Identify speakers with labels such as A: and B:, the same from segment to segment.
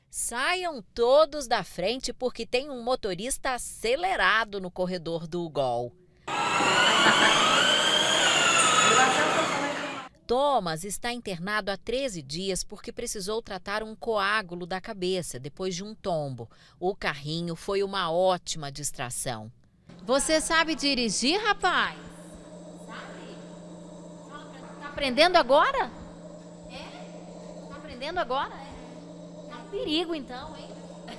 A: Saiam todos da frente porque tem um motorista acelerado no corredor do UGOL. Thomas está internado há 13 dias porque precisou tratar um coágulo da cabeça depois de um tombo. O carrinho foi uma ótima distração. Você sabe dirigir, rapaz? Sabe? Tá aprendendo agora? Tá aprendendo agora? Tá um perigo então, hein?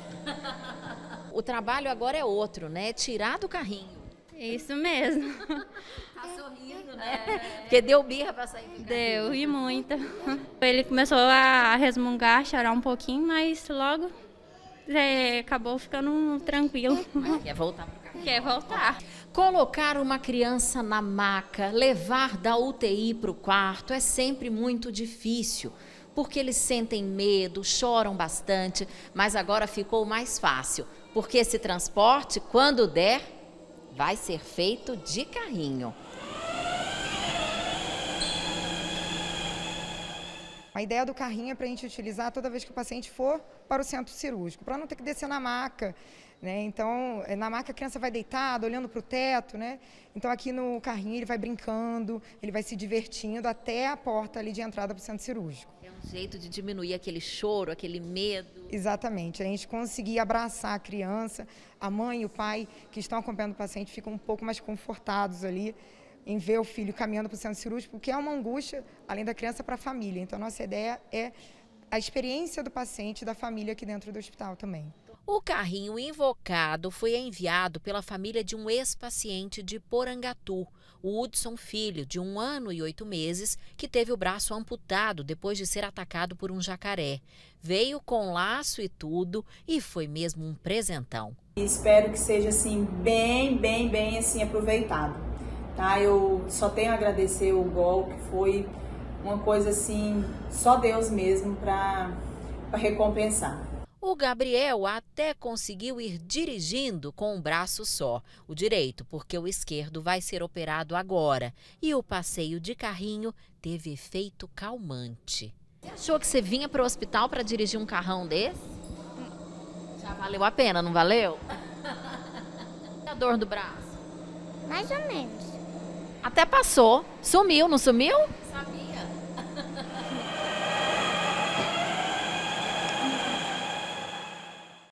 A: O trabalho agora é outro, né? Tirar do carrinho.
B: Isso mesmo.
A: Tá sorrindo, né? Porque deu birra pra sair do carrinho.
B: Deu, e muita. Ele começou a resmungar, chorar um pouquinho, mas logo acabou ficando tranquilo.
A: Quer voltar pro carrinho?
B: Quer voltar.
A: Colocar uma criança na maca, levar da UTI para o quarto é sempre muito difícil, porque eles sentem medo, choram bastante, mas agora ficou mais fácil, porque esse transporte, quando der, vai ser feito de carrinho.
C: A ideia do carrinho é para a gente utilizar toda vez que o paciente for para o centro cirúrgico, para não ter que descer na maca, né? Então, na maca a criança vai deitada, olhando para o teto, né? Então aqui no carrinho ele vai brincando, ele vai se divertindo até a porta ali de entrada para o centro cirúrgico.
A: É um jeito de diminuir aquele choro, aquele medo.
C: Exatamente, a gente conseguir abraçar a criança, a mãe e o pai que estão acompanhando o paciente ficam um pouco mais confortados ali em ver o filho caminhando para o centro cirúrgico, porque é uma angústia, além da criança, para a família. Então, nossa ideia é a experiência do paciente e da família aqui dentro do hospital também.
A: O carrinho invocado foi enviado pela família de um ex-paciente de Porangatu, o Hudson Filho, de 1 ano e 8 meses, que teve o braço amputado depois de ser atacado por um jacaré. Veio com laço e tudo e foi mesmo um presentão.
D: Espero que seja assim bem assim aproveitado. Tá? Eu só tenho a agradecer o UGOL, que foi uma coisa assim, só Deus mesmo para recompensar.
A: O Gabriel até conseguiu ir dirigindo com um braço só, o direito, porque o esquerdo vai ser operado agora. E o passeio de carrinho teve efeito calmante. Você achou que você vinha para o hospital para dirigir um carrão desse? Já valeu a pena, não valeu? E a dor do braço?
E: Mais ou menos.
A: Até passou. Sumiu, não sumiu?